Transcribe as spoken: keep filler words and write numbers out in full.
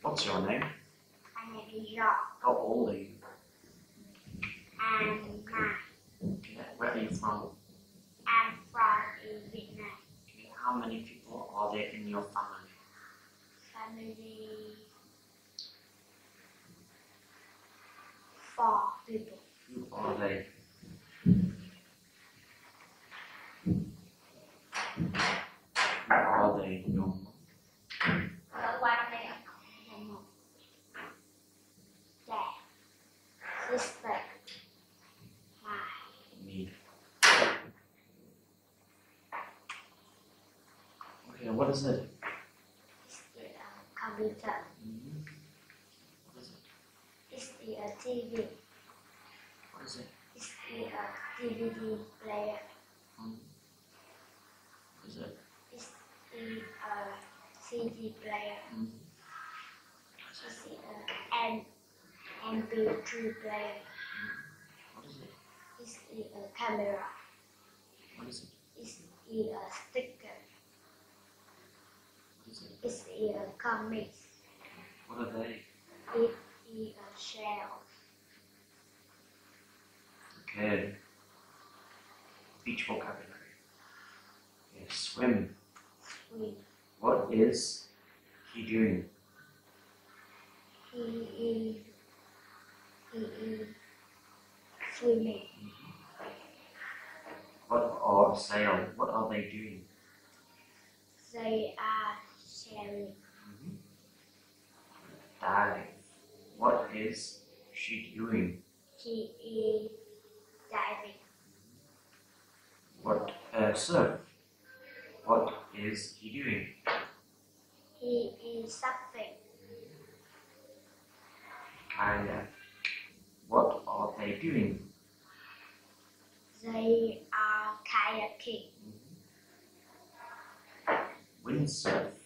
What's your name? My name is Rob. How old are you? I'm nine. Okay. Where are you from? I'm from Vietnam. Okay. How many people are there in your family? Family four people. Who are they? Who are they? Your mom? Ở qua trong đây ạ. Mom, Dad, sister, my Me. Okay. What is it? it's the uh, computer. Mm-hmm. What is it? It's the uh, T V. What is it? It's the uh, D V D player. Mm-hmm. What is it? It's the uh, C D player. Mm-hmm. It's the uh, M M P three player. What is it? It's the uh, camera. What is it? It's the uh, sticker. What is it? It's the uh, comics. What are they? It's the uh, shells. Okay. Beach vocabulary. Yes. Swim. We, What is he doing? he is he is swimming. What are sail? What are they doing? They are sailing. Dive. What is she doing? He is diving. What uh, surf? What is he doing? He is surfing. Kayak. What are they doing? They are kayaking. Windsurf.